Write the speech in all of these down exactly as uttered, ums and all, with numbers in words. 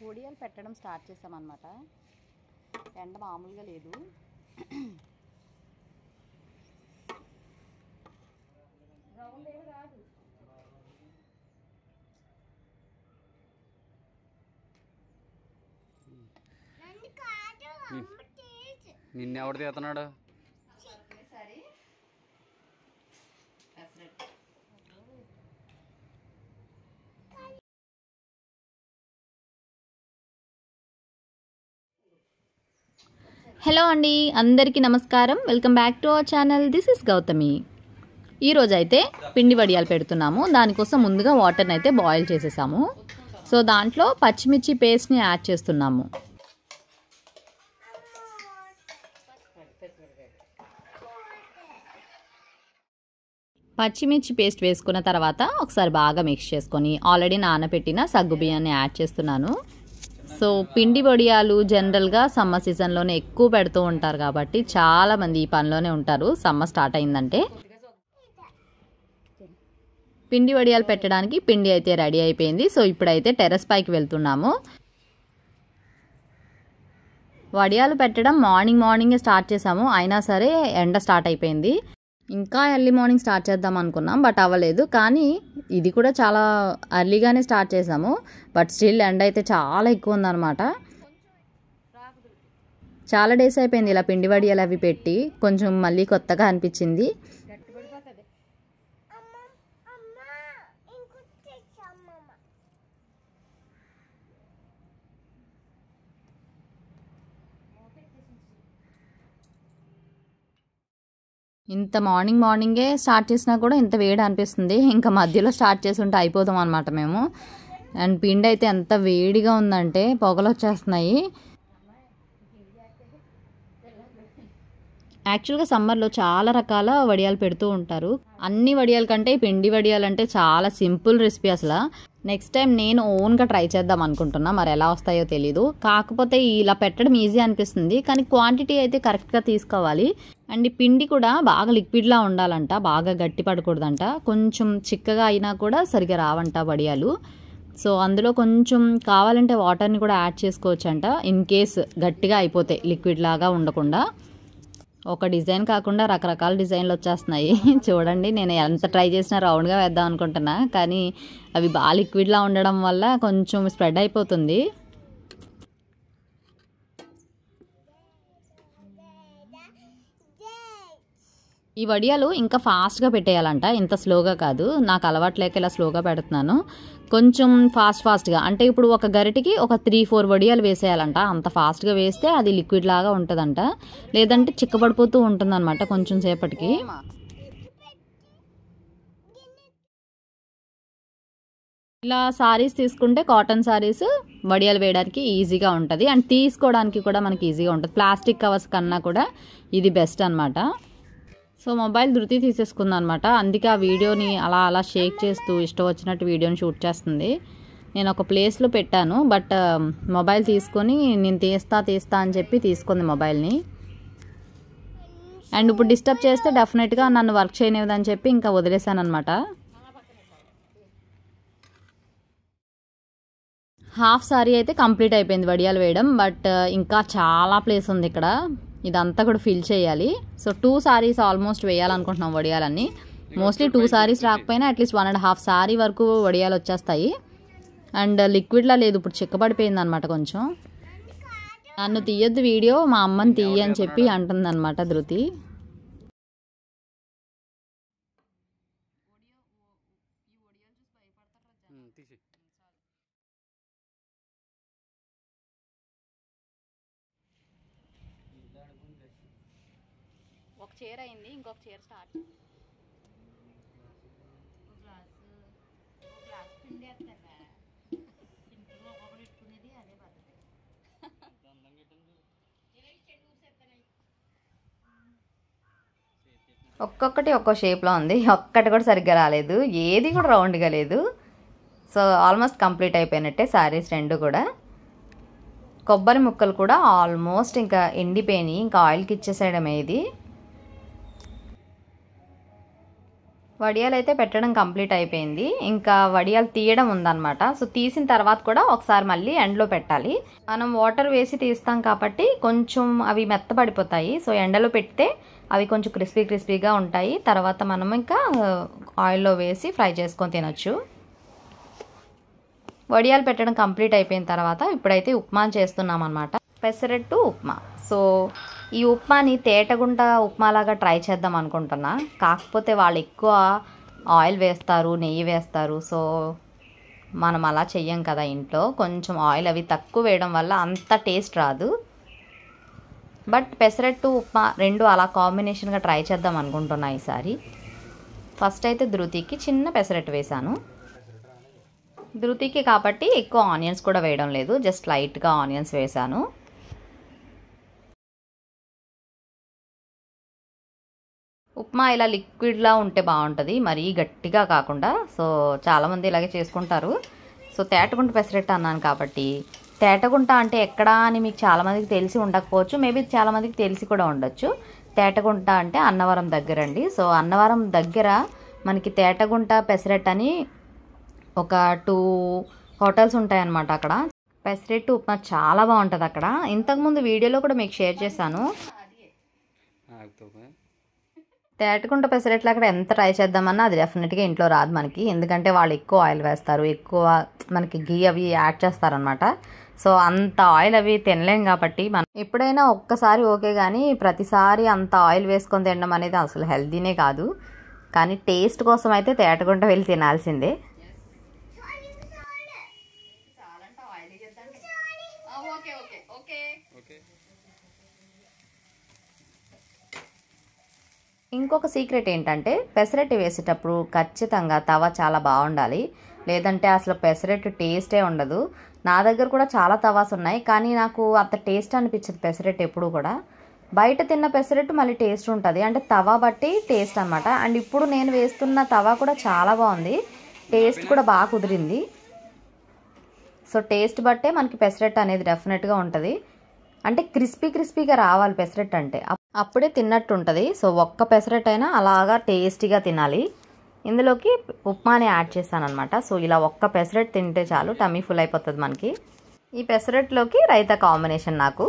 వడియాలు పెట్టడం స్టార్ట్ చేసామన్నమాట. ఎండ మామూలుగా లేదు. నిన్నెవడు తీస్తున్నాడు? హలో అండి, అందరికీ నమస్కారం. Welcome back to our channel. This is Gautami. ఈరోజు అయితే పిండి వడియాలు పెడుతున్నాము. దానికోసం ముందుగా వాటర్ని అయితే బాయిల్ చేసేసాము. సో దాంట్లో పచ్చిమిర్చి పేస్ట్ని యాడ్ చేస్తున్నాము. పచ్చిమిర్చి పేస్ట్ వేసుకున్న తర్వాత ఒకసారి బాగా మిక్స్ చేసుకొని ఆల్రెడీ నానబెట్టిన సగ్గు బియ్యాన్ని యాడ్ చేస్తున్నాను. సో పిండి వడియాలు జనరల్గా సమ్మర్ సీజన్లోనే ఎక్కువ పెడుతూ ఉంటారు కాబట్టి చాలామంది ఈ పనిలోనే ఉంటారు. సమ్మర్ స్టార్ట్ అయిందంటే పిండి వడియాలు పెట్టడానికి పిండి అయితే రెడీ అయిపోయింది. సో ఇప్పుడైతే టెర్రస్ పైకి వెళ్తున్నాము. వడియాలు పెట్టడం మార్నింగ్ మార్నింగే స్టార్ట్ చేసాము, అయినా సరే ఎండ స్టార్ట్ అయిపోయింది. ఇంకా ఎర్లీ మార్నింగ్ స్టార్ట్ చేద్దాం అనుకున్నాం, బట్ అవ్వలేదు. కానీ ఇది కూడా చాలా ఎర్లీగానే స్టార్ట్ చేసాము, బట్ స్టిల్ ఎండ అయితే చాలా ఎక్కువ ఉందన్నమాట. చాలా డేస్ అయిపోయింది ఇలా పిండి వడియాలు అవి పెట్టి, కొంచెం మళ్ళీ కొత్తగా అనిపించింది. ఇంత మార్నింగ్ మార్నింగే స్టార్ట్ చేసినా కూడా ఇంత వేడి అనిపిస్తుంది. ఇంకా మధ్యలో స్టార్ట్ చేసి ఉంటే అయిపోతాం అనమాట మేము. అండ్ పిండి అయితే ఎంత వేడిగా ఉందంటే పొగలు వచ్చేస్తున్నాయి. యాక్చువల్గా సమ్మర్లో చాలా రకాల వడియాలు పెడుతూ ఉంటారు. అన్ని వడియాల కంటే పిండి వడియాలు అంటే చాలా సింపుల్ రెసిపీ అసలు. నెక్స్ట్ టైం నేను ఓన్గా ట్రై చేద్దాం అనుకుంటున్నా, మరి ఎలా వస్తాయో తెలీదు. కాకపోతే ఇలా పెట్టడం ఈజీ అనిపిస్తుంది, కానీ క్వాంటిటీ అయితే కరెక్ట్గా తీసుకోవాలి. అండ్ ఈ పిండి కూడా బాగా లిక్విడ్లా ఉండాలంట, బాగా గట్టి పడకూడదంట. కొంచెం చిక్కగా అయినా కూడా సరిగా రావంట వడియాలు. సో అందులో కొంచెం కావాలంటే వాటర్ని కూడా యాడ్ చేసుకోవచ్చు అంట, ఇన్ కేస్ గట్టిగా అయిపోతే లిక్విడ్ లాగా ఉండకుండా. ఒక డిజైన్ కాకుండా రకరకాల డిజైన్లు వచ్చేస్తున్నాయి చూడండి. నేను ఎంత ట్రై చేసినా రౌండ్గా వేద్దాం అనుకుంటున్నా, కానీ అవి బాగా లిక్విడ్లా ఉండడం వల్ల కొంచెం స్ప్రెడ్ అయిపోతుంది. ఈ వడియాలు ఇంకా ఫాస్ట్గా పెట్టేయాలంట, ఇంత స్లోగా కాదు. నాకు అలవాటు లేక ఇలా స్లోగా పెడుతున్నాను. కొంచెం ఫాస్ట్ ఫాస్ట్గా అంటే ఇప్పుడు ఒక గరిటికి ఒక త్రీ ఫోర్ వడియాలు వేసేయాలంట. అంత ఫాస్ట్గా వేస్తే అది లిక్విడ్ లాగా ఉంటుందంట, లేదంటే చిక్కబడిపోతూ ఉంటుందన్నమాట కొంచెం సేపటికి. ఇలా సారీస్ తీసుకుంటే కాటన్ సారీస్ వడియాలు వేయడానికి ఈజీగా ఉంటుంది, అండ్ తీసుకోవడానికి కూడా మనకి ఈజీగా ఉంటుంది. ప్లాస్టిక్ కవర్స్ కన్నా కూడా ఇది బెస్ట్ అనమాట. సో మొబైల్ ధృతి తీసేసుకుంది అనమాట, అందుకే ఆ వీడియోని అలా అలా షేక్ చేస్తూ ఇష్టం వచ్చినట్టు వీడియోని షూట్ చేస్తుంది. నేను ఒక ప్లేస్లో పెట్టాను, బట్ మొబైల్ తీసుకొని నేను తీస్తా తీస్తా అని చెప్పి తీసుకుంది మొబైల్ని. అండ్ ఇప్పుడు డిస్టర్బ్ చేస్తే డెఫినెట్గా నన్ను వర్క్ చేయనివ్వదని చెప్పి ఇంకా వదిలేసాను అనమాట. హాఫ్ సారీ అయితే కంప్లీట్ అయిపోయింది వడియాలు వేయడం, బట్ ఇంకా చాలా ప్లేస్ ఉంది ఇక్కడ, ఇదంతా కూడా ఫిల్ చేయాలి. సో టూ సారీస్ ఆల్మోస్ట్ వేయాలనుకుంటున్నాం వడియాలన్నీ. మోస్ట్లీ టూ సారీస్ రాకపోయినా at least one and half sari వరకు వడియాలు వచ్చేస్తాయి. అండ్ లిక్విడ్లా లేదు, ఇప్పుడు చిక్కబడిపోయింది అనమాట కొంచెం. నన్ను తీయొద్దు వీడియో, మా అమ్మని తీయ అని చెప్పి అంటుంది అనమాట ధృతి. ఒక చీర అయింది, ఇంకొక చీర స్టార్ట్. ఒక్కొక్కటి ఒక్కో షేప్లో ఉంది, ఒక్కటి కూడా సరిగ్గా రాలేదు, ఏది కూడా రౌండ్గా లేదు. సో ఆల్మోస్ట్ కంప్లీట్ అయిపోయినట్టే శారీస్ రెండు కూడా. కొబ్బరి ముక్కలు కూడా ఆల్మోస్ట్ ఇంకా ఎండిపోయినాయి, ఇంకా ఆయిల్కి ఇచ్చేసేయడమే ఇది. వడియాలు అయితే పెట్టడం కంప్లీట్ అయిపోయింది. ఇంకా వడియాలు తీయడం ఉందన్నమాట. సో తీసిన తర్వాత కూడా ఒకసారి మళ్ళీ ఎండలో పెట్టాలి. మనం వాటర్ వేసి తీస్తాం కాబట్టి కొంచెం అవి మెత్తబడిపోతాయి. సో ఎండలో పెడితే అవి కొంచెం క్రిస్పీ క్రిస్పీగా ఉంటాయి. తర్వాత మనం ఇంకా ఆయిల్లో వేసి ఫ్రై చేసుకొని తినొచ్చు. వడియాలు పెట్టడం కంప్లీట్ అయిపోయిన తర్వాత ఇప్పుడైతే ఉప్మా చేస్తున్నాం అనమాట. పెసరట్టు ఉప్మా. సో ఈ ఉప్మాని తేటగుంట ఉప్మాలాగా ట్రై చేద్దాం అనుకుంటున్నా. కాకపోతే వాళ్ళు ఎక్కువ ఆయిల్ వేస్తారు, నెయ్యి వేస్తారు. సో మనం అలా చెయ్యం కదా ఇంట్లో. కొంచెం ఆయిల్ అవి తక్కువ వేయడం వల్ల అంత టేస్ట్ రాదు. బట్ పెసరట్టు ఉప్మా రెండు అలా కాంబినేషన్గా ట్రై చేద్దాం అనుకుంటున్నా ఈసారి. ఫస్ట్ అయితే ధృతికి చిన్న పెసరట్టు వేశాను. ధృతికి కాబట్టి ఎక్కువ ఆనియన్స్ కూడా వేయడం లేదు, జస్ట్ లైట్గా ఆనియన్స్ వేశాను. ఉప్మా ఇలా లిక్విడ్లా ఉంటే బాగుంటుంది, మరీ గట్టిగా కాకుండా. సో చాలామంది ఇలాగే చేసుకుంటారు. సో తేటగుంట పెసరట్టు అన్నాను కాబట్టి, తేటగుంట అంటే ఎక్కడా అని మీకు చాలామందికి తెలిసి ఉండకపోవచ్చు, మేబీ చాలామందికి తెలిసి కూడా ఉండొచ్చు. తేటగుంట అంటే అన్నవరం దగ్గర అండి. సో అన్నవరం దగ్గర మనకి తేటగుంట పెసరట్టు అని ఒక టూ హోటల్స్ ఉంటాయన్నమాట. అక్కడ పెసరట్టు ఉప్మా చాలా బాగుంటుంది అక్కడ. ఇంతకుముందు వీడియోలో కూడా మీకు షేర్ చేశాను. తేటగుంట పెసరట్లు అక్కడ ఎంత ట్రై చేద్దామన్నా అది డెఫినెట్గా ఇంట్లో రాదు మనకి. ఎందుకంటే వాళ్ళు ఎక్కువ ఆయిల్ వేస్తారు, ఎక్కువ మనకి గీ అవి యాడ్ చేస్తారనమాట. సో అంత ఆయిల్ అవి తినలేం కాబట్టి మనం ఎప్పుడైనా ఒక్కసారి ఓకే, కానీ ప్రతిసారి అంత ఆయిల్ వేసుకొని తినడం అనేది అసలు హెల్తీనే కాదు. కానీ టేస్ట్ కోసం అయితే తేటగుంట వెళ్ళి తినాల్సిందే. ఇంకొక సీక్రెట్ ఏంటంటే పెసరట్టు వేసేటప్పుడు ఖచ్చితంగా తవ చాలా బాగుండాలి, లేదంటే అసలు పెసరట్టు టేస్టే ఉండదు. నా దగ్గర కూడా చాలా తవాస్ ఉన్నాయి, కానీ నాకు అంత టేస్ట్ అనిపించదు పెసరట్టు ఎప్పుడు కూడా. బయట తిన్న పెసరట్టు మళ్ళీ టేస్ట్ ఉంటుంది, అంటే తవా బట్టి టేస్ట్ అనమాట. అండ్ ఇప్పుడు నేను వేస్తున్న తవా కూడా చాలా బాగుంది, టేస్ట్ కూడా బాగా కుదిరింది. సో టేస్ట్ బట్టే మనకి పెసరట్టు అనేది డెఫినెట్గా ఉంటుంది. అంటే క్రిస్పీ క్రిస్పీగా రావాలి పెసరట్టు అంటే, అప్పుడే తిన్నట్టు ఉంటుంది. సో ఒక్క పెసరట్టు అయినా అలాగా టేస్టీగా తినాలి. ఇందులోకి ఉప్మాని యాడ్ చేశాను అనమాట. సో ఇలా ఒక్క పెసరట్టు తింటే చాలు, టమ్మీ ఫుల్ అయిపోతుంది మనకి. ఈ పెసరట్టులోకి రైతా కాంబినేషన్ నాకు.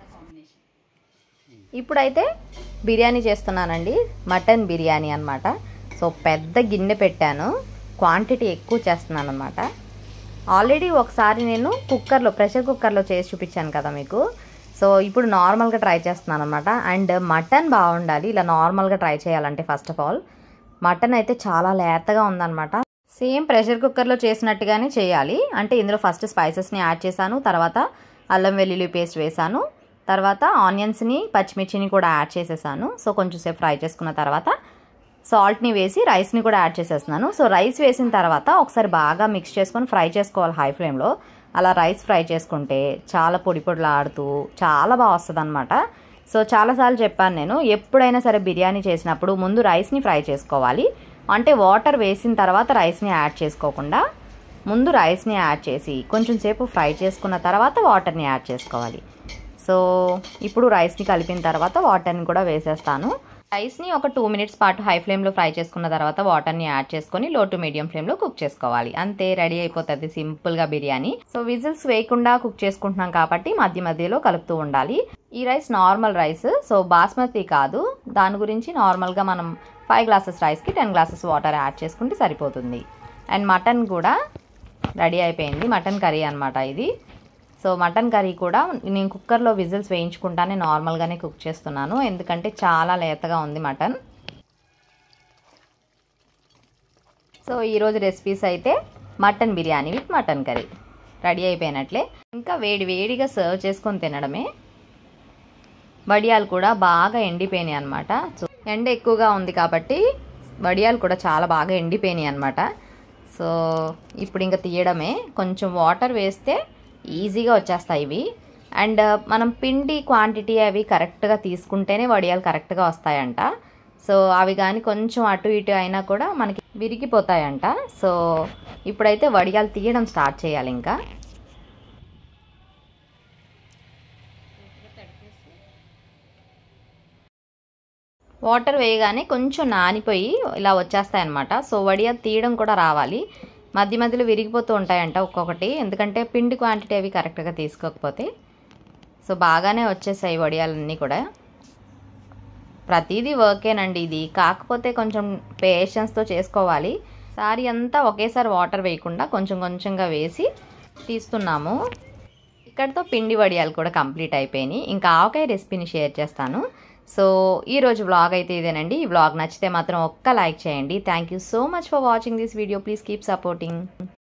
ఇప్పుడైతే బిర్యానీ చేస్తున్నానండి, మటన్ బిర్యానీ అనమాట. సో పెద్ద గిన్నె పెట్టాను, క్వాంటిటీ ఎక్కువ చేస్తున్నాను అనమాట. ఆల్రెడీ ఒకసారి నేను కుక్కర్లో ప్రెషర్ కుక్కర్లో చేసి చూపించాను కదా మీకు. సో ఇప్పుడు నార్మల్గా ట్రై చేస్తున్నాను అనమాట. అండ్ మటన్ బాగుండాలి ఇలా నార్మల్గా ట్రై చేయాలంటే. ఫస్ట్ ఆఫ్ ఆల్ మటన్ అయితే చాలా లేతగా ఉందన్నమాట. సేమ్ ప్రెషర్ కుక్కర్లో చేసినట్టుగానే చేయాలి. అంటే ఇందులో ఫస్ట్ స్పైసెస్ని యాడ్ చేశాను, తర్వాత అల్లం వెల్లుల్లి పేస్ట్ వేసాను, తర్వాత ఆనియన్స్ని పచ్చిమిర్చిని కూడా యాడ్ చేసేసాను. సో కొంచెం సేపు ఫ్రై చేసుకున్న తర్వాత సాల్ట్ని వేసి రైస్ని కూడా యాడ్ చేసేస్తున్నాను. సో రైస్ వేసిన తర్వాత ఒకసారి బాగా మిక్స్ చేసుకొని ఫ్రై చేసుకోవాలి హై ఫ్లేమ్లో. అలా రైస్ ఫ్రై చేసుకుంటే చాలా పొడి పొడిలాడుతూ చాలా బాగా వస్తుంది అనమాట. సో చాలాసార్లు చెప్పాను నేను, ఎప్పుడైనా సరే బిర్యానీ చేసినప్పుడు ముందు రైస్ని ఫ్రై చేసుకోవాలి. అంటే వాటర్ వేసిన తర్వాత రైస్ని యాడ్ చేసుకోకుండా ముందు రైస్ని యాడ్ చేసి కొంచెం సేపు ఫ్రై చేసుకున్న తర్వాత వాటర్ని యాడ్ చేసుకోవాలి. సో ఇప్పుడు రైస్ని కలిపిన తర్వాత వాటర్ని కూడా వేసేస్తాను. రైస్ని ఒక టూ మినిట్స్ పాటు హై ఫ్లేమ్లో ఫ్రై చేసుకున్న తర్వాత వాటర్ని యాడ్ చేసుకొని లో టు మీడియం ఫ్లేమ్లో కుక్ చేసుకోవాలి. అంతే, రెడీ అయిపోతుంది సింపుల్గా బిర్యానీ. సో విజిల్స్ వేయకుండా కుక్ చేసుకుంటున్నాం కాబట్టి మధ్య మధ్యలో కలుపుతూ ఉండాలి. ఈ rice normal rice, so basmati కాదు. దాని గురించి నార్మల్గా మనం ఫైవ్ గ్లాసెస్ రైస్కి టెన్ గ్లాసెస్ వాటర్ యాడ్ చేసుకుంటే సరిపోతుంది. అండ్ మటన్ కూడా రెడీ అయిపోయింది, మటన్ కర్రీ అనమాట ఇది. సో మటన్ కర్రీ కూడా నేను కుక్కర్లో విజిల్స్ వేయించుకుంటానే నార్మల్గానే కుక్ చేస్తున్నాను, ఎందుకంటే చాలా లేతగా ఉంది మటన్. సో ఈరోజు రెసిపీస్ అయితే mutton biryani with mutton curry ready అయిపోయినట్లే. ఇంకా వేడి వేడిగా సర్వ్ చేసుకొని తినడమే. వడియాలు కూడా బాగా ఎండిపోయినాయి అనమాట. సో ఎండ ఎక్కువగా ఉంది కాబట్టి వడియాలు కూడా చాలా బాగా ఎండిపోయినాయి అనమాట. సో ఇప్పుడు ఇంకా తీయడమే. కొంచెం వాటర్ వేస్తే ఈజీగా వచ్చేస్తాయి ఇవి. అండ్ మనం పిండి క్వాంటిటీ అవి కరెక్ట్గా తీసుకుంటేనే వడియాలు కరెక్ట్గా వస్తాయంట. సో అవి కానీ కొంచెం అటు ఇటు అయినా కూడా మనకి విరిగిపోతాయంట. సో ఇప్పుడైతే వడియాలు తీయడం స్టార్ట్ చేయాలి. ఇంకా వాటర్ వేయగానే కొంచెం నానిపోయి ఇలా వచ్చేస్తాయి అన్నమాట. సో వడియాలు తీయడం కూడా రావాలి. మధ్య మధ్యలో విరిగిపోతూ ఉంటాయంట ఒక్కొక్కటి, ఎందుకంటే పిండి క్వాంటిటీ అవి కరెక్ట్గా తీసుకోకపోతే. సో బాగానే వచ్చేసాయి వడియాలన్నీ కూడా. ప్రతిదీ వర్కేనండి ఇది, కాకపోతే కొంచెం పేషెన్స్తో చేసుకోవాలి. సారీ అంతా ఒకేసారి వాటర్ వేయకుండా కొంచెం కొంచెంగా వేసి తీస్తున్నాము. ఇక్కడితో పిండి వడియాలు కూడా కంప్లీట్ అయిపోయినాయి. ఇంకా ఆవకాయ రెసిపీని షేర్ చేస్తాను. సో ఈరోజు వ్లాగ్ అయితే ఇదేనండి. ఈ వ్లాగ్ నచ్చితే మాత్రం ఒక్క లైక్ చేయండి. Thank you so much for watching this video. Please keep supporting.